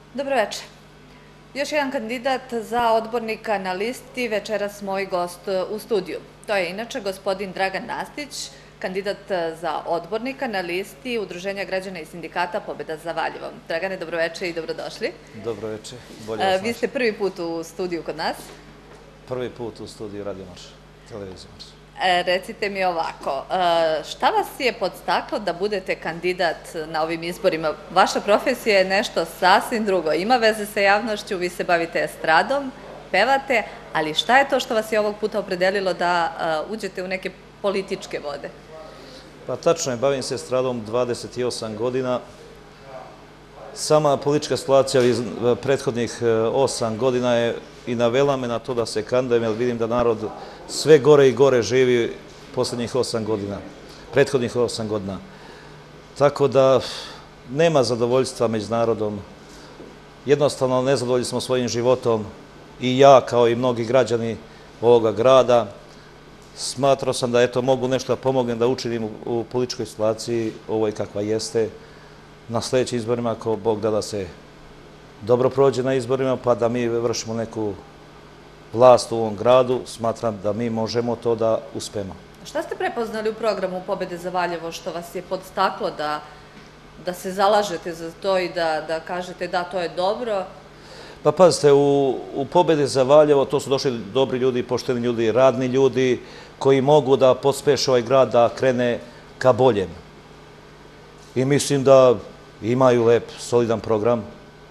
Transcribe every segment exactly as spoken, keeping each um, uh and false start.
Dobro večer. Još jedan kandidat za odbornika na listi, večeras moj gost u studiju. To je inače gospodin Dragan Nastić, kandidat za odbornika na listi Udruženja građana i sindikata Pobeda za Valjevo. Dragane, dobro večer i dobrodošli. Dobro večer, bolje vas našli. Vi ste prvi put u studiju kod nas. Prvi put u studiju Radio Marš, televiziju Marš. Recite mi ovako, šta vas je podstaklo da budete kandidat na ovim izborima? Vaša profesija je nešto sasvim drugo. Ima veze sa javnošću, vi se bavite estradom, pevate, ali šta je to što vas je ovog puta opredelilo da uđete u neke političke vode? Pa tačno je, bavim se estradom dvadeset osam godina. Sama politička situacija iz prethodnih osam godina je i navela me na to da se kandidujem, jer vidim da narod sve gore i gore živi poslednjih osam godina, prethodnih osam godina. Tako da nema zadovoljstva među narodom. Jednostavno nezadovoljni smo svojim životom i ja kao i mnogi građani ovoga grada. Smatrao sam da eto mogu nešto da pomognem da učinim u političkoj situaciji ovoj kakva jeste na sledećim izborima, ako Bog da da se dobro prođe na izborima, pa da mi vršimo neku vlast u ovom gradu, smatram da mi možemo to da uspemo. Šta ste prepoznali u programu Pobede za Valjevo što vas je podstaklo da se zalažete za to i da kažete da, to je dobro? Pa pazite, u Pobede za Valjevo to su došli dobri ljudi, pošteni ljudi, radni ljudi koji mogu da pospeše ovaj grad da krene ka boljem. I mislim da imaju lep, solidan program.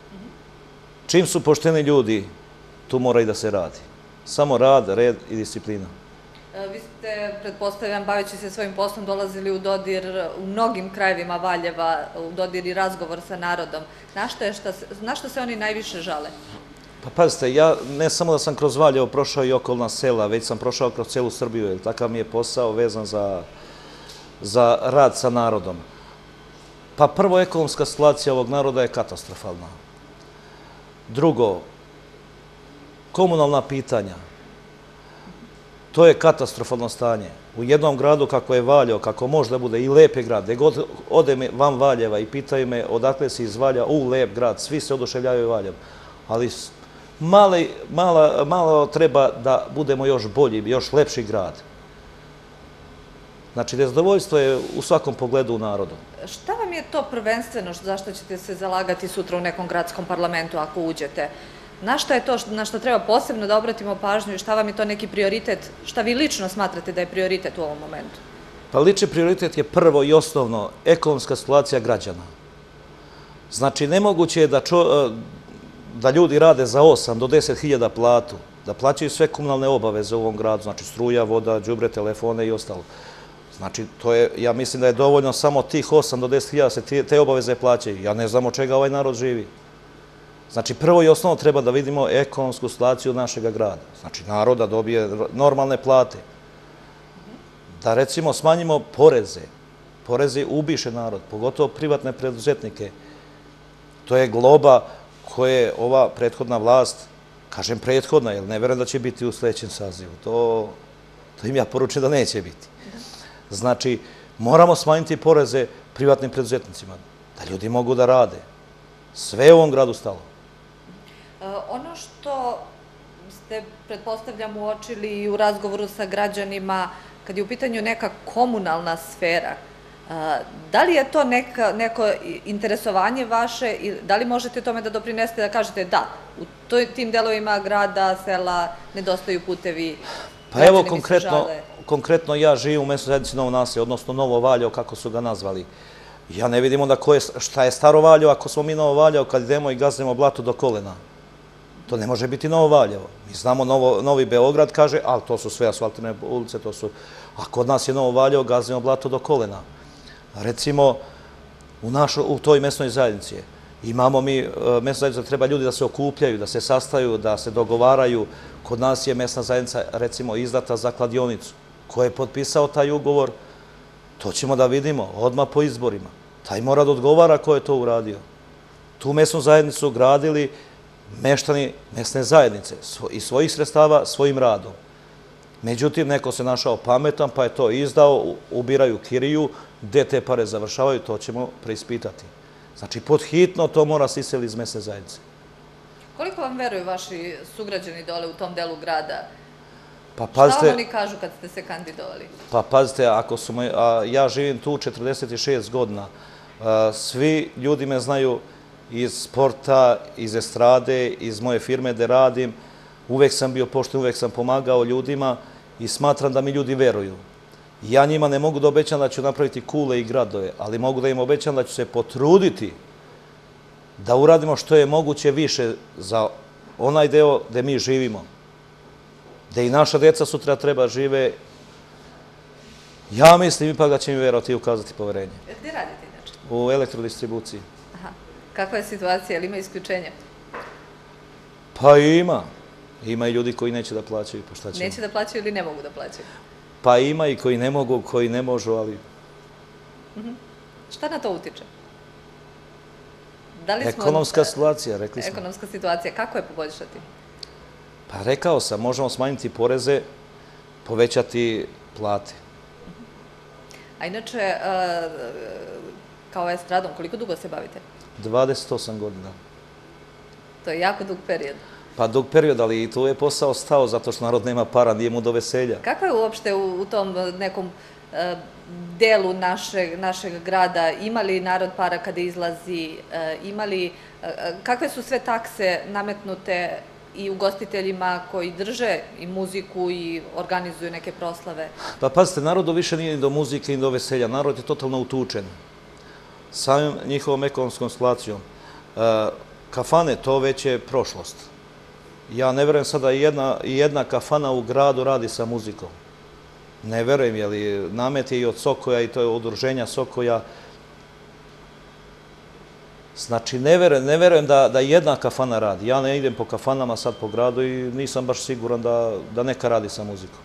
Čim su pošteni ljudi, tu mora i da se radi. Samo rad, red i disciplina. Vi ste, pretpostavljam, baveći se svojim poslom, dolazili u dodir u mnogim krajevima Valjeva, u dodir i razgovor sa narodom. Na što se oni najviše žale? Pa pazite, ja ne samo da sam kroz Valjevo prošao i okolna sela, već sam prošao kroz celu Srbiju, jer takav mi je posao vezan za rad sa narodom. Pa prvo, ekonomska situacija ovog naroda je katastrofalna. Drugo, komunalna pitanja. To je katastrofalno stanje. U jednom gradu kako je Valjevo, kako može da bude i lep je grad, gde god odem van Valjeva i pitaju me odakle si iz Valja, u lep grad, svi se oduševljavaju Valjevom. Ali malo treba da budemo još bolji, još lepši grad. Znači, nezadovoljstvo je u svakom pogledu u narodu. Šta vam je to prvenstveno zašto ćete se zalagati sutra u nekom gradskom parlamentu ako uđete? Na šta je to na što treba posebno da obratimo pažnju i šta vam je to neki prioritet, šta vi lično smatrate da je prioritet u ovom momentu? Pa lični prioritet je prvo i osnovno ekonomska situacija građana. Znači, nemoguće je da ljudi rade za osam do deset hiljada platu, da plaćaju sve komunalne obaveze u ovom gradu, znači struja, voda, đubre, telefone i ostalo. Znači, ja mislim da je dovoljno samo tih osam do deset hiljada se te obaveze plaćaju. Ja ne znam od čega ovaj narod živi. Znači, prvo i osnovno treba da vidimo ekonomsku situaciju našeg grada. Znači, narod da dobije normalne plate. Da, recimo, smanjimo poreze. Poreze ubiše narod, pogotovo privatne preduzetnike. To je globa koje ova prethodna vlast, kažem prethodna, jer ne verujem da će biti u sledećem sazivu. To im ja poručujem da neće biti. Znači, moramo smanjiti poreze privatnim preduzetnicima, da ljudi mogu da rade. Sve je u ovom gradu stalo. Ono što ste, pretpostavljam, uočili i u razgovoru sa građanima, kad je u pitanju neka komunalna sfera, da li je to neko interesovanje vaše i da li možete tome da doprinesete da kažete da, u tim delovima grada, sela, nedostaju putevi, pa evo, konkretno ja živim u mesnoj zajednici Novo naselje, odnosno Novo Valjevo, kako su ga nazvali. Ja ne vidim onda šta je Staro Valjevo ako smo mi Novo Valjevo kad idemo i gaznemo blato do kolena. To ne može biti Novo Valjevo. Mi znamo Novi Beograd, kaže, ali to su sve asfaltirane ulice, to su... A kod nas je Novo Valjevo, gaznemo blato do kolena. Recimo, u toj mesnoj zajednici imamo mi mesna zajednica, treba ljudi da se okupljaju, da se sastaju, da se dogovaraju. Kod nas je mesna zajednica, recimo, izdata za kladionicu. Ko je potpisao taj ugovor, to ćemo da vidimo odmah po izborima. Taj mora da odgovara ko je to uradio. Tu mesnu zajednicu gradili meštani mesne zajednice iz svojih sredstava, svojim radom. Međutim, neko se našao pametan, pa je to izdao, ubiraju kiriju, gde te pare završavaju, to ćemo preispitati. Znači, pod hitno to mora se iseliti iz mesne zajednice. Koliko vam veruju vaši sugrađani dole u tom delu grada? Pa Šta vam pazite, oni kažu kad ste se kandidovali? pa pazite, ako su moj, a ja živim tu četrdeset šest godina, a, svi ljudi me znaju iz sporta, iz estrade, iz moje firme gde radim, uvek sam bio pošten, uvek sam pomagao ljudima i smatram da mi ljudi veruju. Ja njima ne mogu da obećam da ću napraviti kule i gradove, ali mogu da im obećam da ću se potruditi da uradimo što je moguće više za onaj deo gde mi živimo, gde i naša deca sutra treba žive. Ja mislim ipak da će mi verovati i ukazati poverenje. Gde radite inače? U elektrodistribuciji. Aha. Kakva je situacija? Je li ima isključenja? Pa ima. Ima i ljudi koji neće da plaćaju, pa šta će? Neće da plaćaju ili ne mogu da plaćaju? Pa ima i koji ne mogu, koji ne možu, ali... Šta na to utiče? Da li smo- Ekonomska situacija, rekli smo. Ekonomska situacija. Kako je poboljšati? Pa rekao sam, možemo smanjiti poreze, povećati plate. A inače, e, kao estradom, koliko dugo se bavite? dvadeset osam godina. To je jako dug period. Pa dug period, ali i tu je posao stao zato što narod nema para, nije mu do veselja. Kako je uopšte u, u tom nekom e, delu našeg, našeg grada? Ima li narod para kada izlazi? E, ima li, e, kakve su sve takse nametnute i ugostiteljima koji drže i muziku i organizuju neke proslave? Pa pazite, narodu više nije ni do muzike, ni do veselja. Narod je totalno utučen samim njihovom ekonomskom situacijom. E, kafane, to već je prošlost. Ja ne verujem sada i jedna, i jedna kafana u gradu radi sa muzikom. Ne verujem, jer namet je i od Sokoja i to je udruženja Sokoja. Znači, ne verujem, ne verujem da, da jedna kafana radi. Ja ne idem po kafanama sad po gradu i nisam baš siguran da, da neka radi sa muzikom.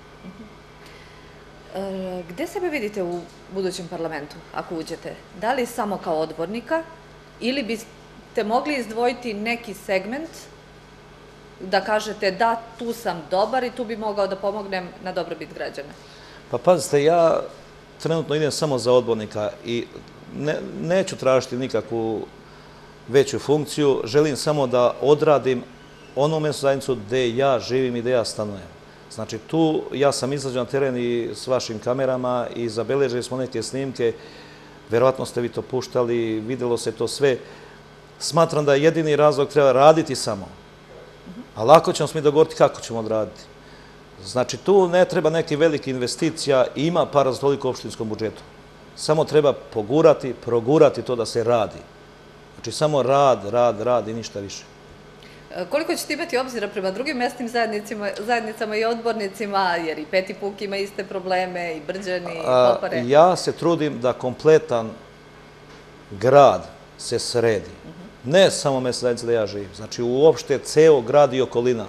E, gde sebe vidite u budućem parlamentu, ako uđete? Da li samo kao odbornika ili biste mogli izdvojiti neki segment da kažete da, tu sam dobar i tu bi mogao da pomognem na dobrobit građana? Pa pazite, ja trenutno idem samo za odbornika i ne, neću tražiti nikakvu veću funkciju, želim samo da odradim onu mesnu zajednicu gde ja živim i gde ja stanujem. Znači tu ja sam izađao na teren i s vašim kamerama i zabeležili smo neke snimke, verovatno ste vi to puštali, videlo se to sve. Smatram da jedini razlog treba raditi samo, a lako ćemo se mi dogovoriti kako ćemo odraditi. Znači tu ne treba neke velike investicija, ima para za toliko u opštinskom budžetu. Samo treba pogurati, progurati to da se radi. Znači samo rad, rad, rad i ništa više. E, Koliko ćete imati obzira prema drugim mesnim zajednicama, zajednicama i odbornicima, jer i Peti Puk ima iste probleme, i Brđani, i A, Kopare? ja se trudim da kompletan grad se sredi. Ne samo mesna zajednica da ja živim. Znači uopšte ceo grad i okolina.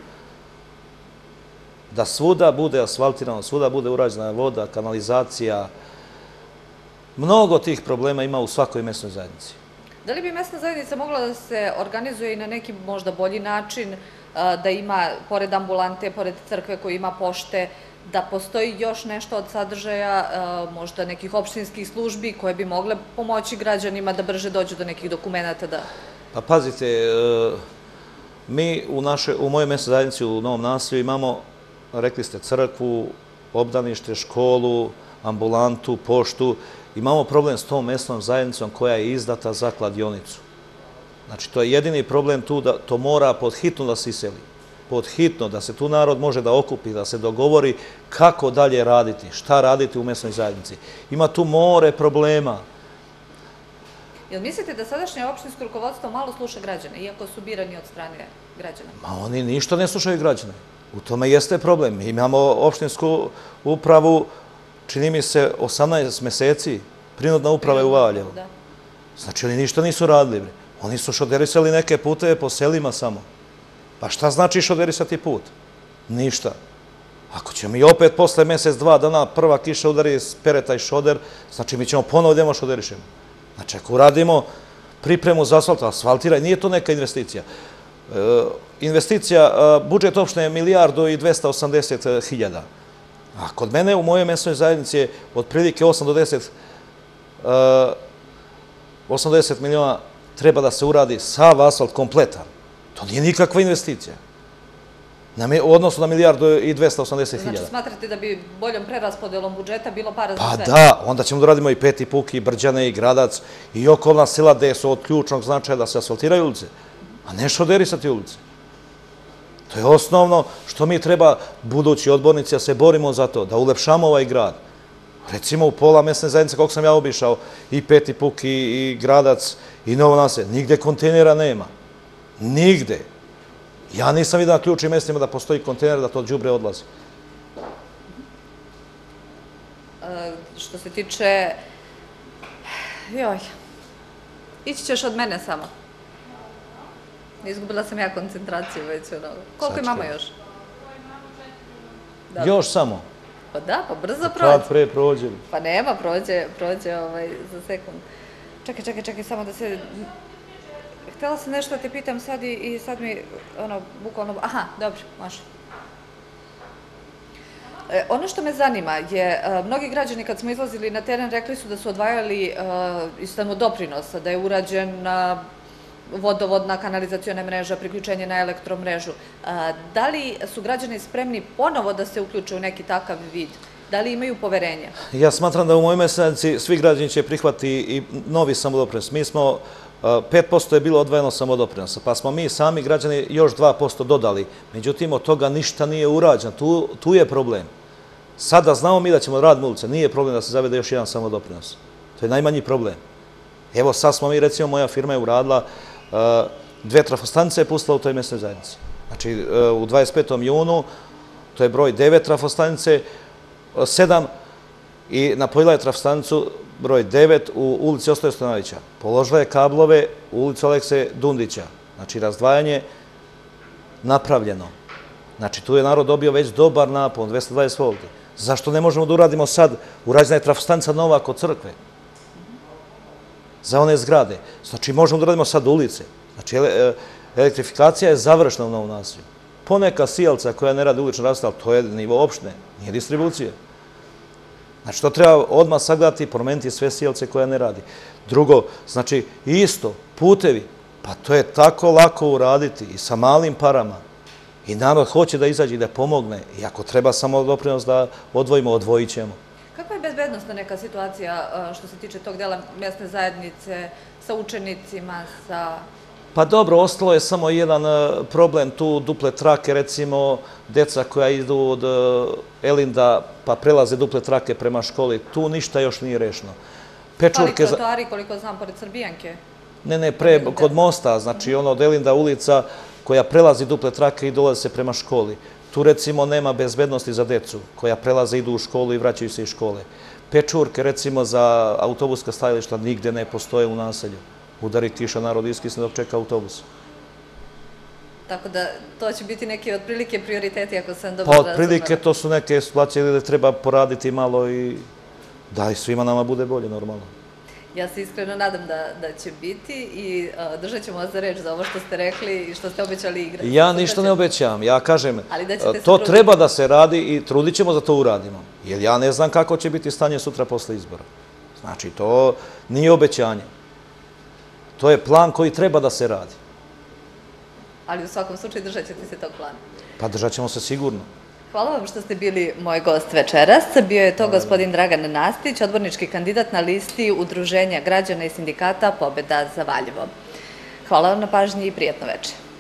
Da svuda bude asfaltirano, svuda bude urađena voda, kanalizacija. Mnogo tih problema ima u svakoj mesnoj zajednici. Da li bi mesna zajednica mogla da se organizuje i na neki možda bolji način, a, da ima, pored ambulante, pored crkve koji ima pošte, da postoji još nešto od sadržaja, a, možda nekih opštinskih službi koje bi mogle pomoći građanima da brže dođu do nekih dokumenata? Da... Pa pazite, e, mi u, naše, u mojoj mesnoj zajednici u Novom naselju imamo, rekli ste, crkvu, obdanište, školu, ambulantu, poštu. Imamo problem s tom mesnom zajednicom koja je izdata za kladionicu. Znači, to je jedini problem tu da to mora pod hitno da se iseli. Pod hitno, da se tu narod može da okupi, da se dogovori kako dalje raditi, šta raditi u mesnoj zajednici. Ima tu more problema. Jel mislite da sadašnje opštinsko rukovodstvo malo sluša građane, iako su birani od strane građana? Ma oni ništa ne slušaju građane. U tome jeste problem. Mi imamo opštinsku upravu, čini mi se, osamnaest meseci, prinudna uprava je u Valjevu. Da. Znači, oni ništa nisu radili. Oni su šoderisali neke puteve po selima samo. Pa šta znači šoderisati put? Ništa. Ako ćemo mi opet posle mesec, dva dana prva kiša udari pereta i šoder, znači mi ćemo ponovo idemo šoderišemo. Znači, ako uradimo pripremu za asfalt, asfaltiraj, nije to neka investicija. E, investicija, budžet opštine je milijardu i dvesta osamdeset hiljada. A kod mene u mojoj mesnoj zajednici je otprilike osam do deset, osam do deset miliona treba da se uradi sav asfalt kompletan. To nije nikakva investicija. U odnosu na milijardu i dvesta osamdeset hiljada. Znači, smatrate da bi boljom preraspodelom budžeta bilo para za Pa sve? da, onda ćemo da radimo i Peti Puk, i Brđane, i Gradac, i okolna sela gde su od ključnog značaja da se asfaltiraju ulice, a ne šoderisati ulice. To je osnovno što mi treba, budući odbornici, da se borimo za to, da ulepšamo ovaj grad. Recimo u pola mesne zajednice, koliko sam ja obišao, i Peti Puk, i Gradac, i Novo naselje, nigde kontejnera nema. Nigde. Ja nisam vidio na ključnim mestima da postoji kontejner, da to đubre odlazi. Što se tiče... Joj, ići ćeš od mene samo. Izgubila sam ja koncentraciju već. Koliko je mama još? Još samo? Pa da, pa brzo prođe. Kad pre prođe? Pa nema, prođe za sekund. Čekaj, čekaj, čekaj, samo da se... Htjela sam nešto da te pitam sad i sad mi, ono, bukvalno... Aha, dobro, može. Ono što me zanima je, mnogi građani kad smo izlazili na teren rekli su da su odvajali iz samodoprinosa, da je urađena vodovodna kanalizaciona mreža, priključenje na elektromrežu. Da li su građani spremni ponovo da se uključe u neki takav vid? Da li imaju poverenja? Ja smatram da u mojoj mesnici svi građani će prihvati i novi samodoprinos. Mi smo... pet posto je bilo odvojeno samodoprinosa, pa smo mi sami građani još dva posto dodali. Međutim, od toga ništa nije urađeno. Tu je problem. Sada znamo mi da ćemo raditi ulice. Nije problem da se zavede još jedan samodoprinos. To je najmanji problem. Evo sad smo mi, recimo, moja firma je uradila dve trafostanice je pustila u toj mesnoj zajednici. Znači, u dvadeset petom junu, to je broj devet trafostanice, sedam i napojila je trafostanicu broj devet u ulici Ostoje Stojanovića. Položila je kablove u ulici Alekse Dundića. Znači, razdvajanje napravljeno. Znači, tu je narod dobio već dobar napon, dvesta dvadeset volti. Zašto ne možemo da uradimo sad? Urađena je trafostanica nova kod crkve. Za one zgrade. Znači, možemo da uradimo sad ulice. Znači, elektrifikacija je završena u Novom naselju. Poneka sijalca koja ne radi uličnu rasvjetu, ali to je nivo opštine, nije distribucije. Znači, to treba odmah sagledati i promeniti sve sijalce koja ne radi. Drugo, znači, isto, putevi, pa to je tako lako uraditi i sa malim parama. I narod hoće da izađe i da pomogne. I ako treba samo doprinos da odvojimo, odvojit ćemo. Kakva je bezbednostna neka situacija što se tiče tog dela mjesne zajednice sa učenicima, sa... Pa dobro, ostalo je samo jedan problem tu, duple trake, recimo, deca koja idu od Elinda pa prelaze duple trake prema školi, tu ništa još nije rešeno. Ali trotoari, koliko znam, pored Srbijanke? Ne, ne, pre, kod mosta, znači ono od Elinda ulica koja prelazi duple trake i dolaze se prema školi. Tu recimo nema bezbednosti za decu koja prelaze, idu u školu i vraćaju se iz škole. Pečurke recimo za autobuska stajališta nigde ne postoje u naselju. Udari kiša, narod iskisne dok čeka autobus. Tako da to će biti neki otprilike prioriteti ako sam dobro razumela. Pa otprilike to su neke situacije gde treba poraditi malo i da i svima nama bude bolje normalno. Ja se iskreno nadam da će biti i držat ćemo vas za reč za ovo što ste rekli i što ste obećali igrati. Ja ništa ne obećavam, ja kažem, to treba da se radi i trudit ćemo da to uradimo. Jer ja ne znam kako će biti stanje sutra posle izbora. Znači, to nije obećanje. To je plan koji treba da se radi. Ali u svakom slučaju držat ćete se tog plana. Pa držat ćemo se sigurno. Hvala vam što ste bili moj gost večeras. Bio je to gospodin Dragan Nastić, odbornički kandidat na listi Udruženja građana i sindikata Pobeda za Valjevo. Hvala vam na pažnji i prijatno večer.